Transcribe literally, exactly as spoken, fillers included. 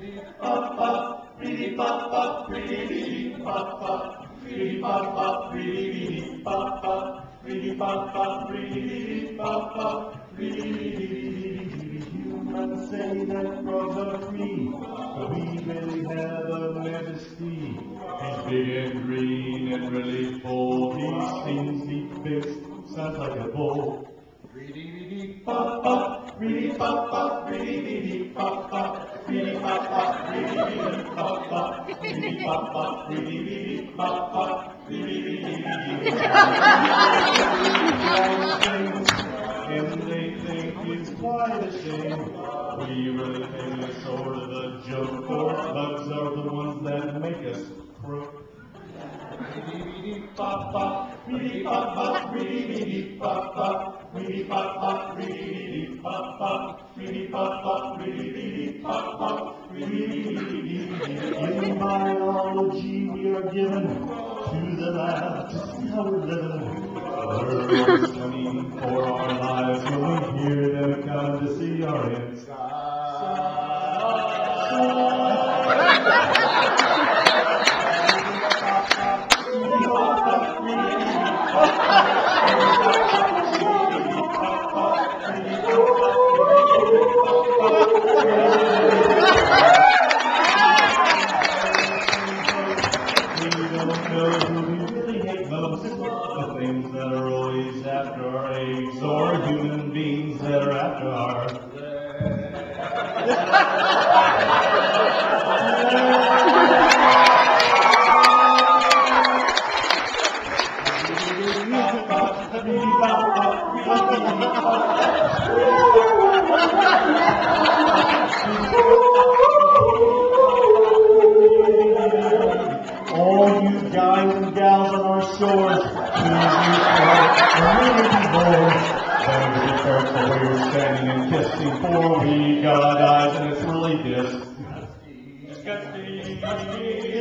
Humans say that frogs are free, but we really have a majesty. He's big and green and really full. He sings deep bass, sounds like a bull. Reedy pop pop, reedy pop pop, reedy pop pop, reedy pop pop, reedy pop pop, reedy pop pop, reedy pop pop, reedy. And they think it's quite a shame. We really think it's sort of a joke, for bugs are the ones that make us crook. Reedy pop pop, reedy pop pop, reedy pop pop, reedy pop pop, reedy pop pop, reedy pop pop, reedy pop pop, reedy. In biology we are given to the lab to see how we're living. We're always coming for our lives when we hear them come to see our inside. The things that are always after our eggs, or human beings that are after our all you guys and gals on our shores, please use more. Better be careful where you're standing and kissing, for we got eyes and it's really disgusting.